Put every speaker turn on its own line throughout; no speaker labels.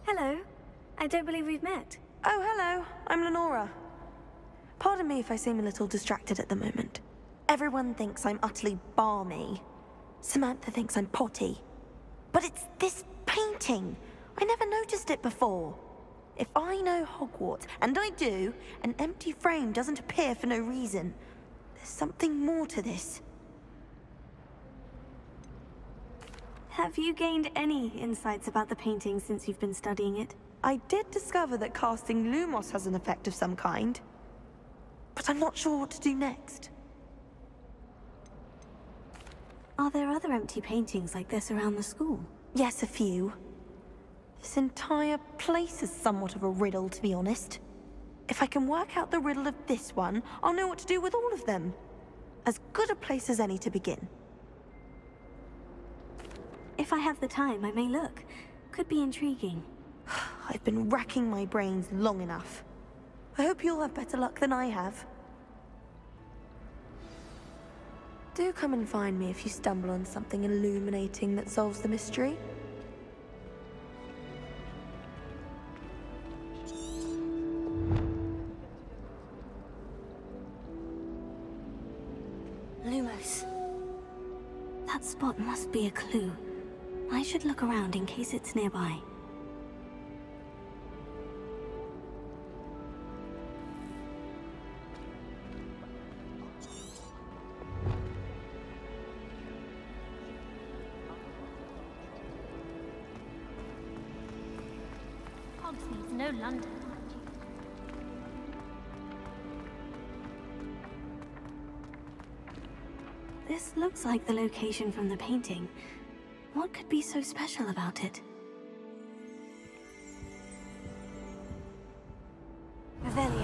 Hello. I don't believe we've met.
Oh, hello. I'm Lenora. Pardon me if I seem a little distracted at the moment. Everyone thinks I'm utterly balmy. Samantha thinks I'm potty. But it's this painting. I never noticed it before. If I know Hogwarts, and I do, an empty frame doesn't appear for no reason. There's something more to this.
Have you gained any insights about the painting since you've been studying it?
I did discover that casting Lumos has an effect of some kind. But I'm not sure what to do next.
Are there other empty paintings like this around the school?
Yes, a few. This entire place is somewhat of a riddle, to be honest. If I can work out the riddle of this one, I'll know what to do with all of them. As good a place as any to begin.
If I have the time, I may look. Could be intriguing.
I've been racking my brains long enough. I hope you'll have better luck than I have. Do come and find me if you stumble on something illuminating that solves the mystery.
Lumos. That spot must be a clue. I should look around in case it's nearby.
Hogsmeade's no London.
This looks like the location from the painting. What could be so special about it? Revelio.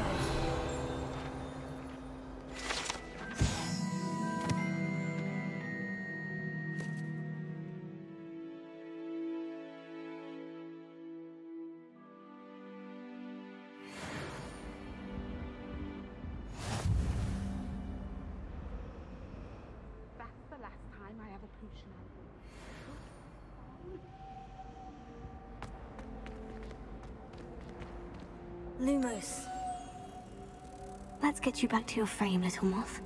That's the last time I have a potion on.
Lumos. Let's get you back to your frame, little moth.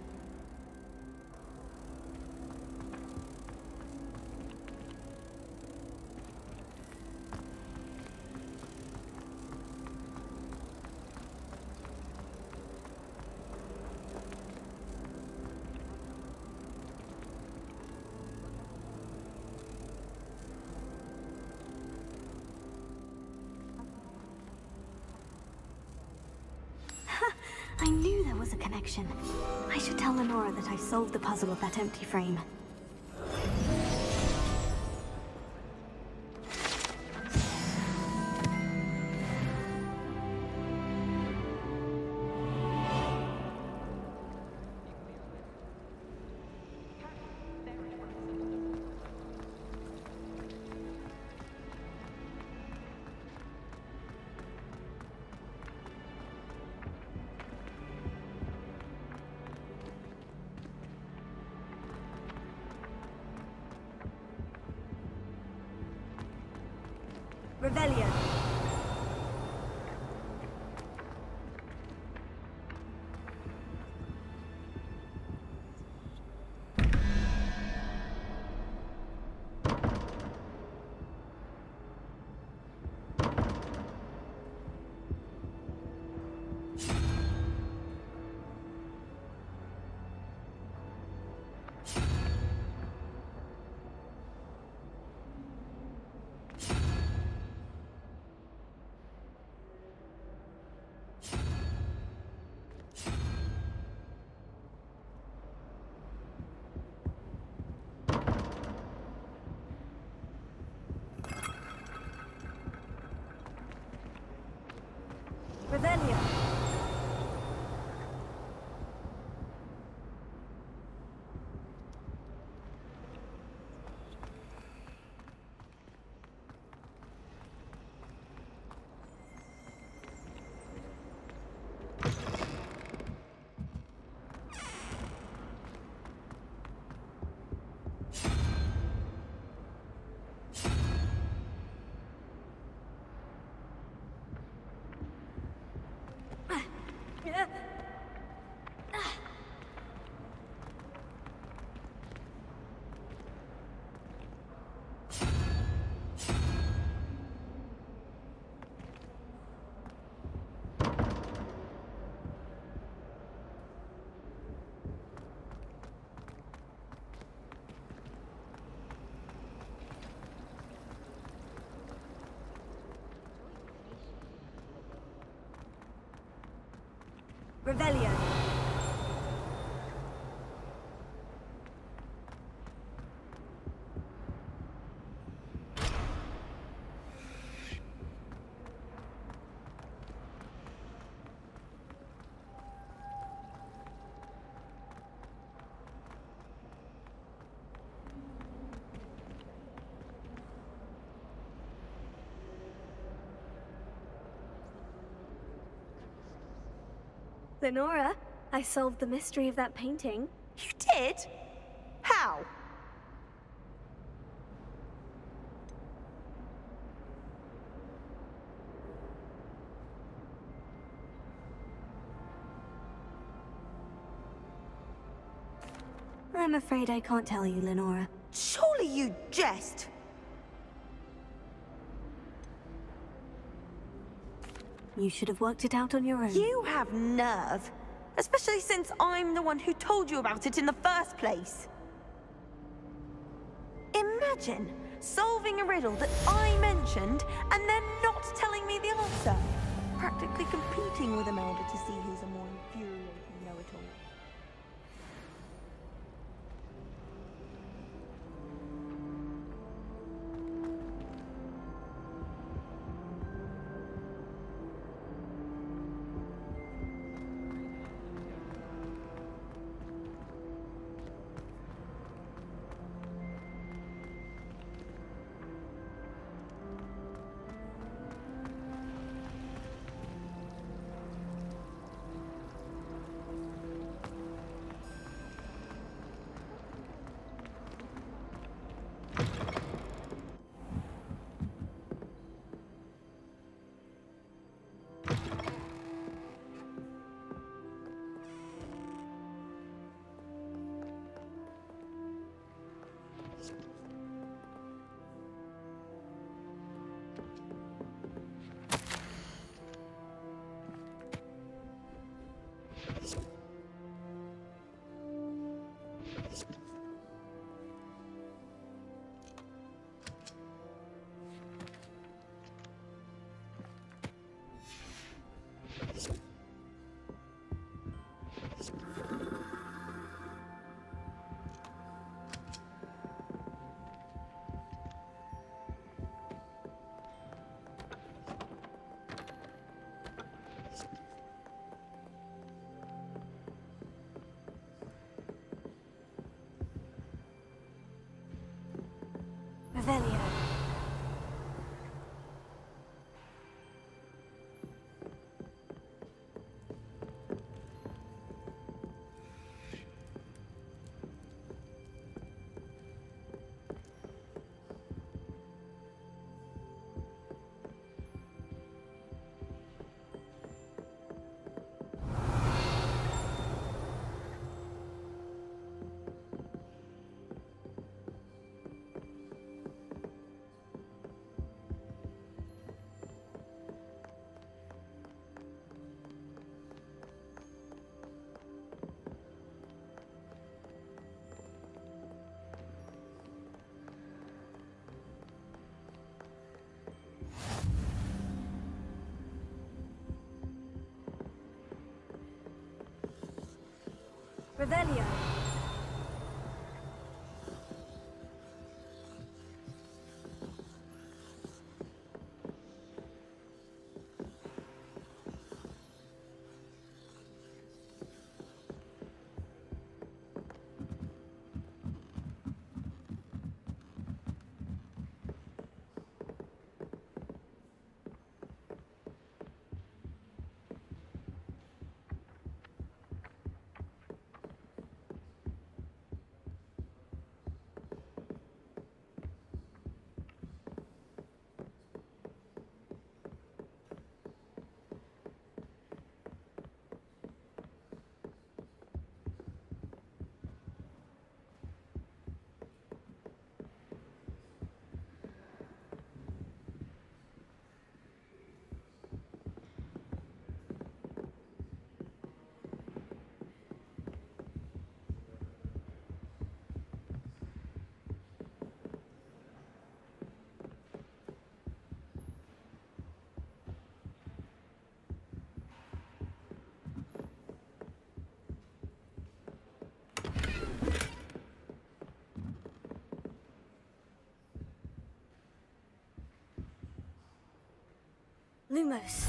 I knew there was a connection. I should tell Lenora that I solved the puzzle of that empty frame. Revelio. Revelio. Revelio. Lenora, I solved the mystery of that painting.
You did? How?
I'm afraid I can't tell you, Lenora.
Surely you jest!
You should have worked it out on your own.
You have nerve. Especially since I'm the one who told you about it in the first place. Imagine solving a riddle that I mentioned and then not telling me the answer. Practically competing with Imelda to see who's a more infuriating know-it-all.
Revelio. Revelio. Lumos.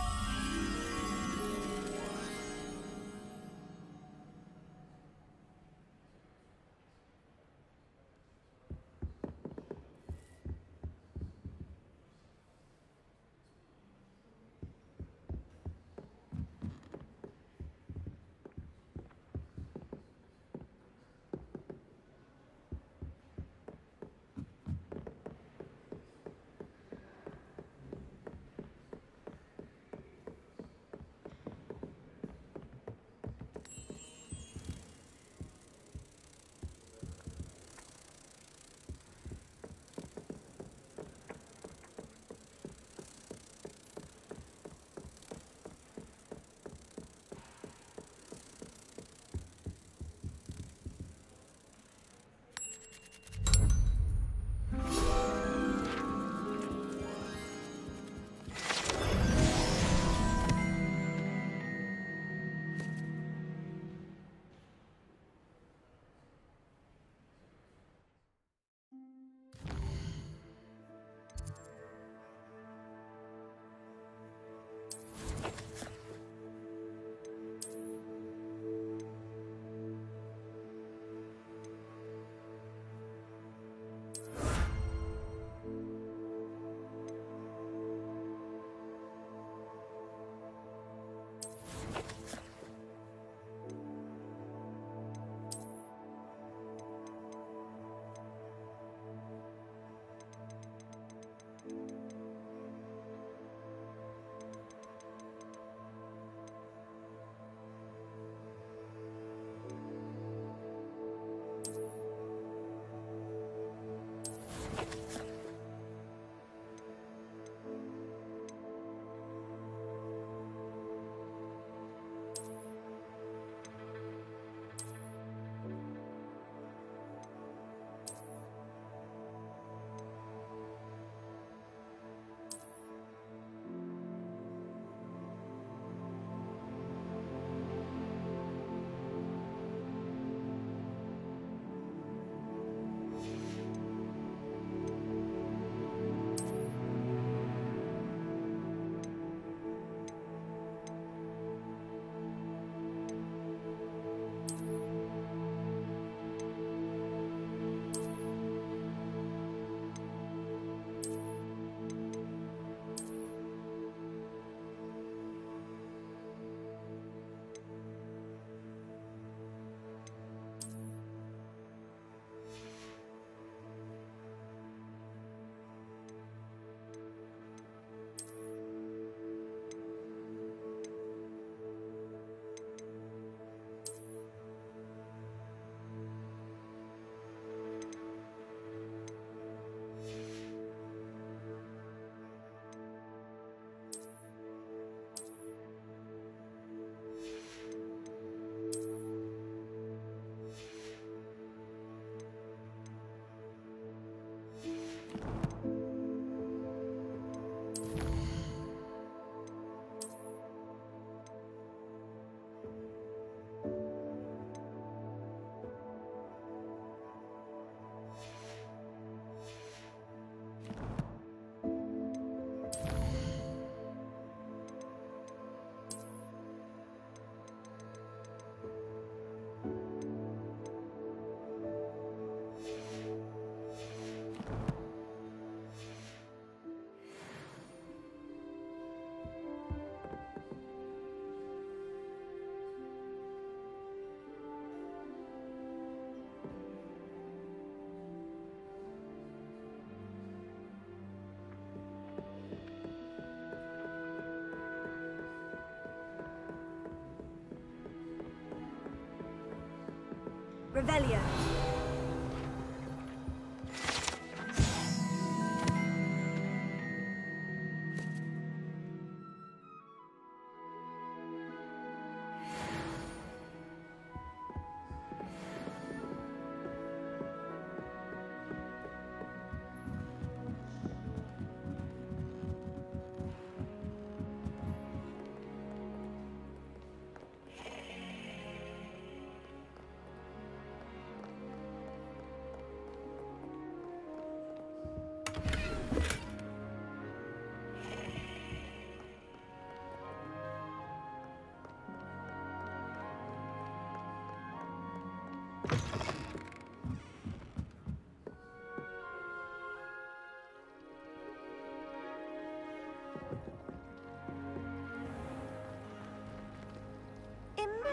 Revelio.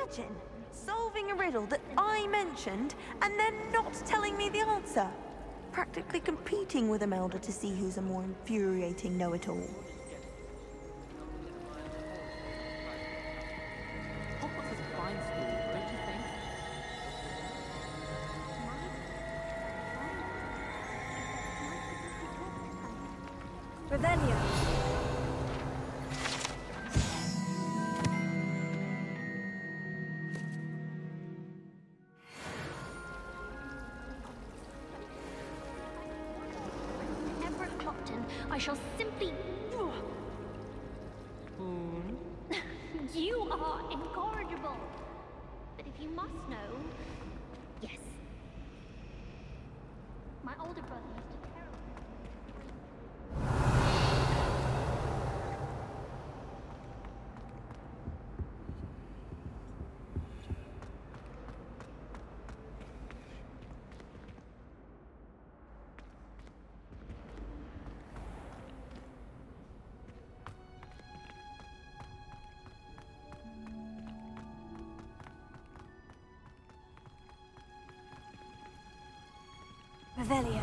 Imagine solving a riddle that I mentioned and then not telling me the answer. Practically competing with Imelda to see who's a more infuriating know-it-all.
Hogwarts is a fine school, don't you think?
Revelio.
Everett Clopton, I shall simply... You are incorrigible. But if you must know, yes. My older brother used to terribly...
Revelio.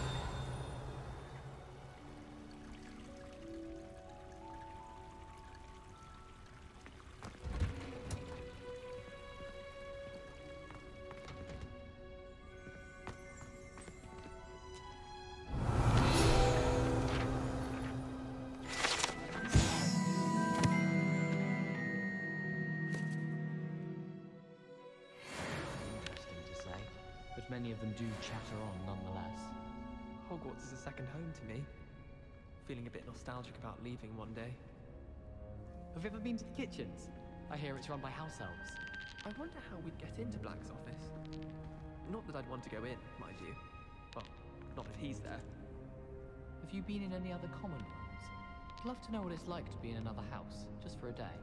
Interesting to say, but many of them do chatter on nonetheless.
Hogwarts is a second home to me. Feeling a bit nostalgic about leaving one day.
Have you ever been to the kitchens? I hear it's run by house elves.
I wonder how we'd get into Black's office. Not that I'd want to go in, mind you. Well, not if he's there.
Have you been in any other common rooms? I'd love to know what it's like to be in another house, just for a day.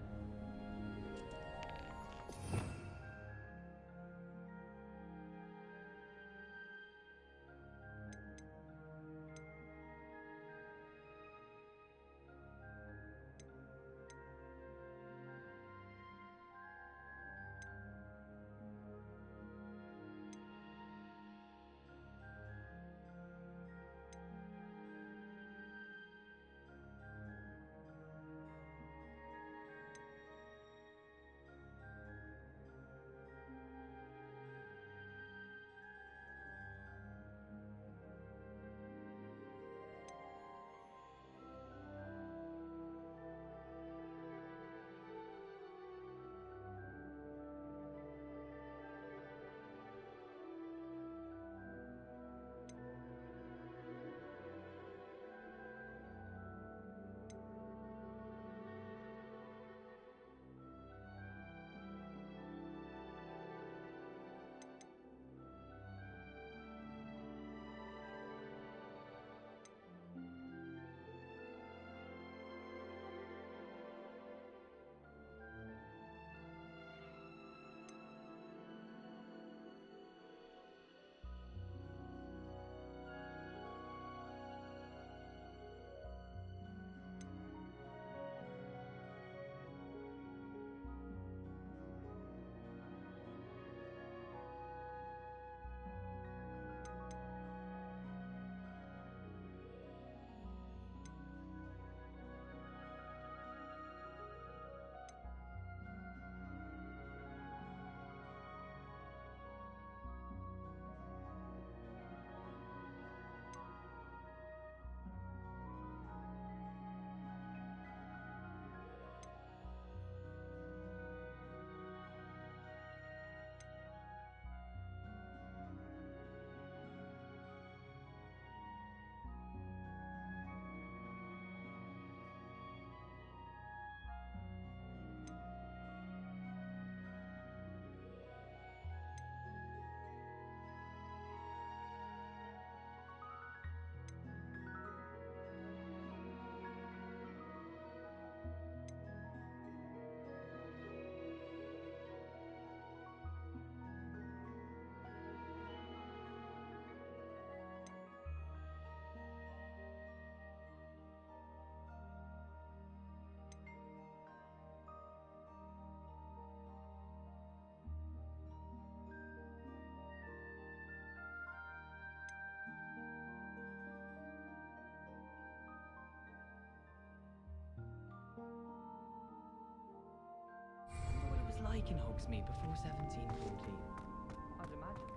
like in Hogsmeade before 1714? I'd imagine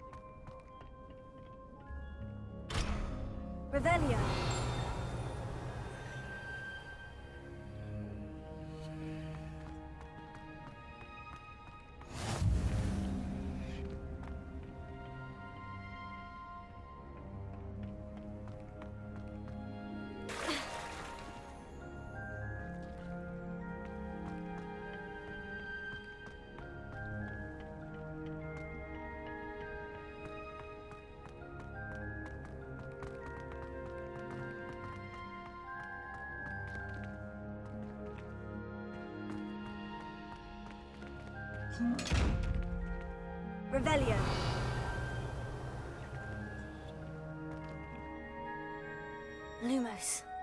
things.
Revelio. Revelio. Lumos.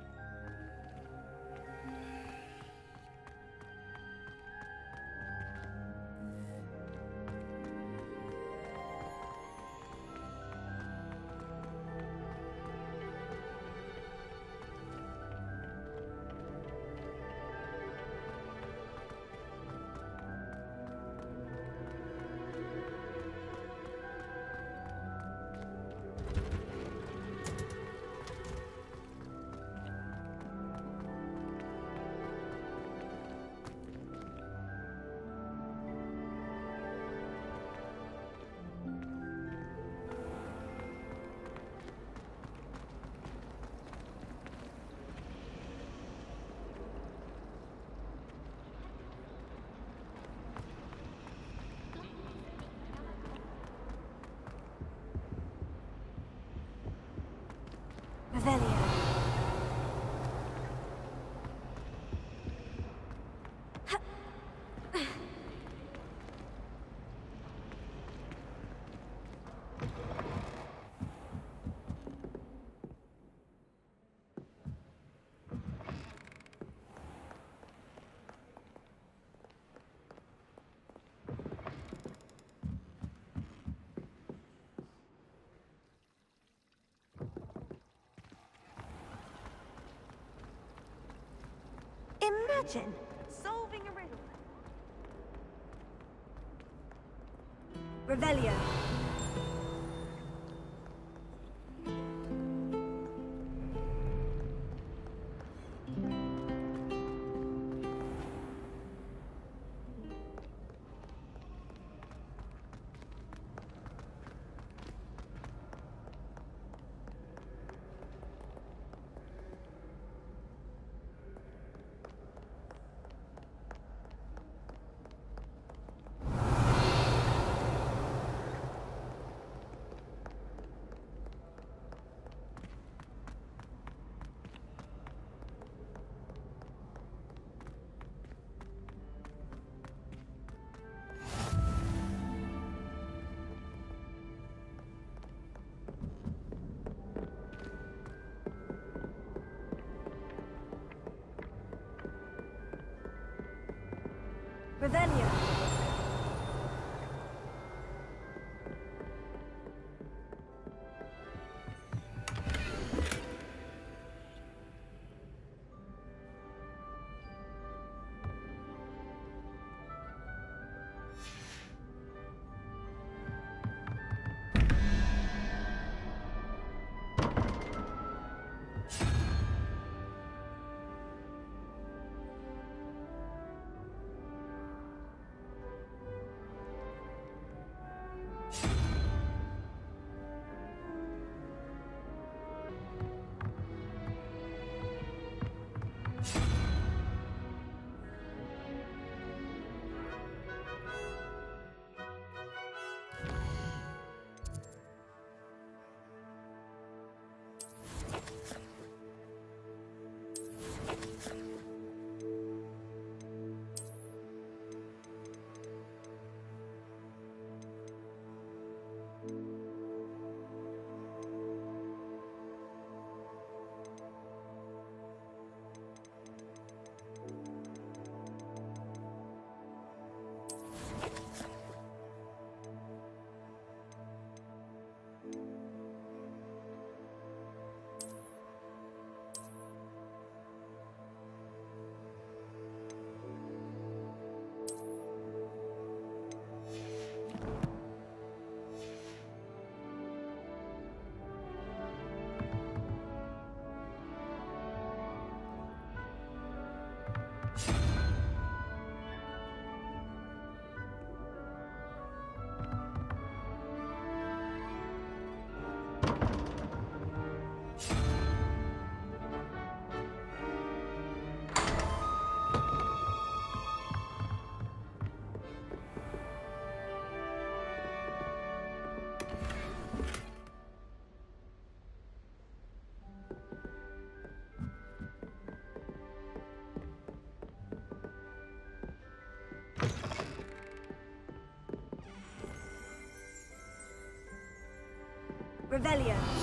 Revelio. Imagine solving a riddle. Revelio. Revelio.
Revelio.